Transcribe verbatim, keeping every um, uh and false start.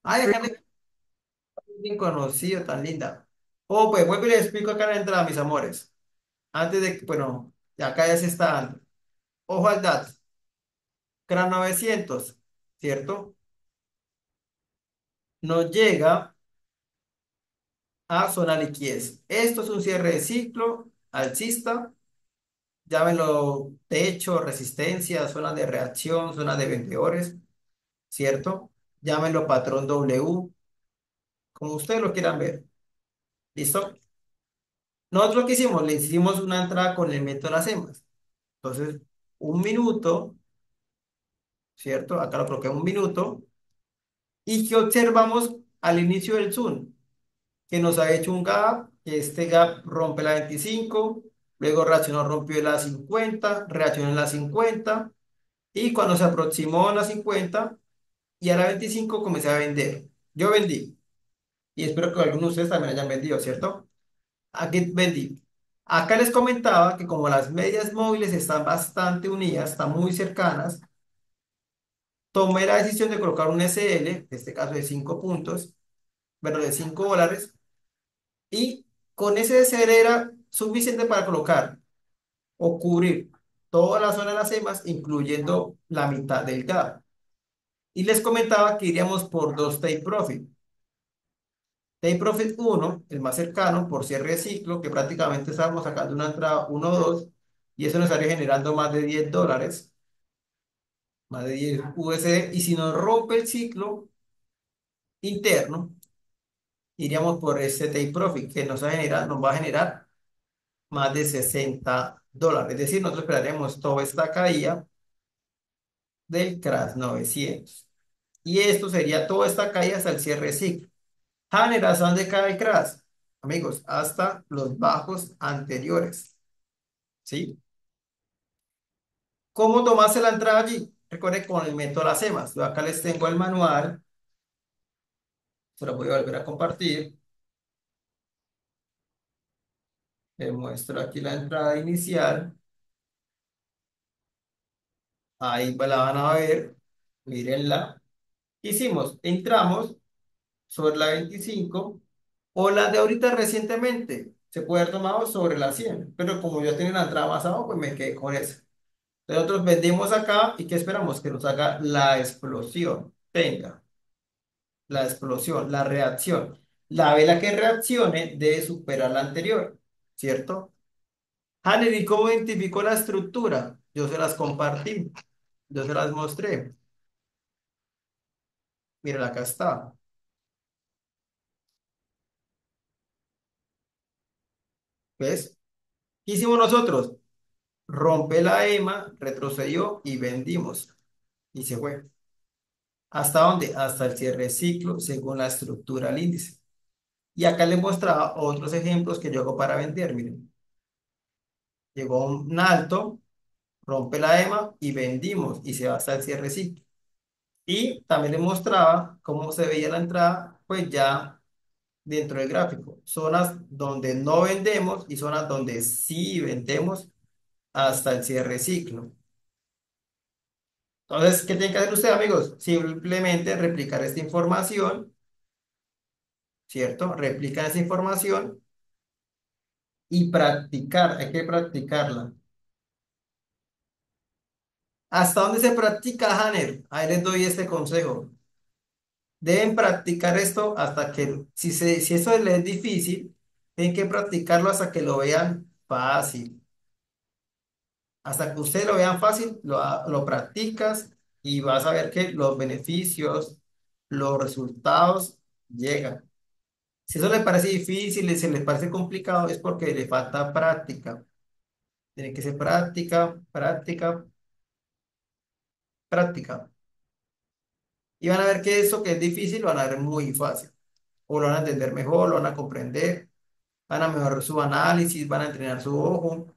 Ay, acá le bien conocido, tan linda. Oh, pues vuelvo y le explico acá la entrada, mis amores. Antes de que, bueno, ya acá ya se está dando. Ojo al dato. CRAN novecientos, ¿cierto? Nos llega a zona liquidez. Esto es un cierre de ciclo alcista. Llámenlo techo, resistencia, zona de reacción, zona de vendedores, ¿cierto? Llámenlo patrón W, como ustedes lo quieran ver. ¿Listo? Nosotros lo que hicimos, le hicimos una entrada con el método de las EMAS. Entonces, un minuto, ¿cierto? Acá lo coloqué un minuto. ¿Y qué observamos al inicio del Zoom? Que nos ha hecho un gap, que este gap rompe la veinticinco, luego reaccionó, rompió la cincuenta, reaccionó en la cincuenta, y cuando se aproximó a la cincuenta y a la veinticinco comencé a vender. Yo vendí, y espero que algunos de ustedes también hayan vendido, ¿cierto? Aquí vendí. Acá les comentaba que como las medias móviles están bastante unidas, están muy cercanas, tomé la decisión de colocar un S L, en este caso de cinco puntos, pero de cinco dólares, y con ese S L era suficiente para colocar o cubrir toda la zona de las EMAs, incluyendo la mitad del gap. Y les comentaba que iríamos por dos take profit. Take profit uno, el más cercano, por cierre de ciclo, que prácticamente estábamos sacando una entrada uno o dos, y eso nos estaría generando más de diez dólares, más de diez U S D, y si nos rompe el ciclo interno, iríamos por este take profit que nos va a generar, nos va a generar más de sesenta dólares. Es decir, nosotros esperaríamos toda esta caída del crash novecientos. Y esto sería toda esta caída hasta el cierre de ciclo. Hanner, ¿hasta dónde cae el crash? Amigos, hasta los bajos anteriores. ¿Sí? ¿Cómo tomarse la entrada allí? Recuerden con el método de las EMAS. Yo acá les tengo el manual. Se lo voy a volver a compartir. Les muestro aquí la entrada inicial. Ahí la van a ver. Mírenla. Hicimos, entramos sobre la veinticinco o la de ahorita recientemente. Se puede haber tomado sobre la cien, pero como yo tenía la entrada más abajo, pues me quedé con esa. Nosotros vendimos acá y ¿qué esperamos? Que nos haga la explosión. Venga, la explosión, la reacción. La vela que reaccione debe superar la anterior, ¿cierto? Hanner, ¿y cómo identificó la estructura? Yo se las compartí, yo se las mostré. Miren, acá está. ¿Ves? ¿Qué hicimos nosotros? Rompe la EMA, retrocedió y vendimos. Y se fue. ¿Hasta dónde? Hasta el cierre de ciclo según la estructura del índice. Y acá les mostraba otros ejemplos que yo hago para vender. Miren, llegó un alto, rompe la EMA y vendimos y se va hasta el cierre de ciclo. Y también les mostraba cómo se veía la entrada, pues ya dentro del gráfico. Zonas donde no vendemos y zonas donde sí vendemos hasta el cierre de ciclo. Entonces, ¿qué tienen que hacer ustedes, amigos? Simplemente replicar esta información, ¿cierto? Replican esa información y practicar, hay que practicarla. ¿Hasta dónde se practica, Hanner? Ahí les doy este consejo. Deben practicar esto hasta que, si, se, si eso les es difícil, tienen que practicarlo hasta que lo vean fácil. Hasta que ustedes lo vean fácil, lo, ha- lo practicas y vas a ver que los beneficios, los resultados llegan. Si eso les parece difícil y se les parece complicado, es porque le falta práctica. Tiene que ser práctica, práctica, práctica. Y van a ver que eso que es difícil lo van a ver muy fácil. O lo van a entender mejor, lo van a comprender, van a mejorar su análisis, van a entrenar su ojo.